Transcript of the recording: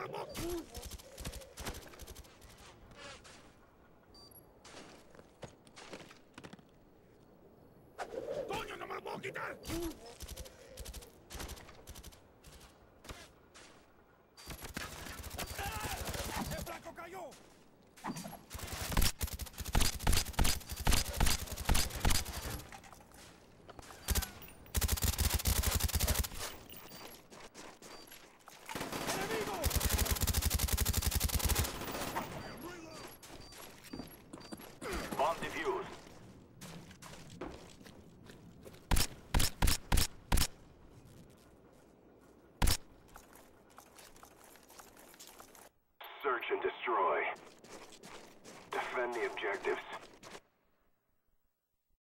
¡Coño, no me lo puedo quitar! ¡El flaco cayó! Bomb defused. Search and destroy. Defend the objectives.